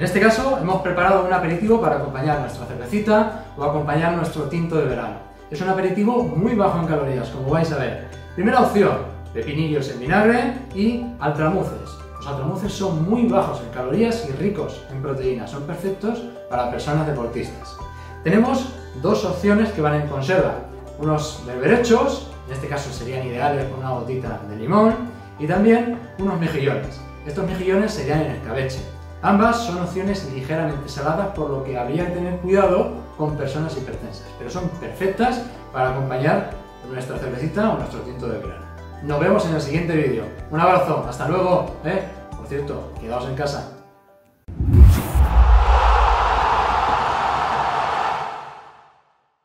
En este caso hemos preparado un aperitivo para acompañar nuestra cervecita o acompañar nuestro tinto de verano. Es un aperitivo muy bajo en calorías, como vais a ver. Primera opción, pepinillos en vinagre y altramuces. Los altramuces son muy bajos en calorías y ricos en proteínas, son perfectos para personas deportistas. Tenemos dos opciones que van en conserva, unos berberechos, en este caso serían ideales con una gotita de limón, y también unos mejillones. Estos mejillones serían en escabeche. Ambas son opciones ligeramente saladas, por lo que habría que tener cuidado con personas hipertensas, pero son perfectas para acompañar nuestra cervecita o nuestro tinto de verano. Nos vemos en el siguiente vídeo. Un abrazo, hasta luego. Por cierto, quedaos en casa.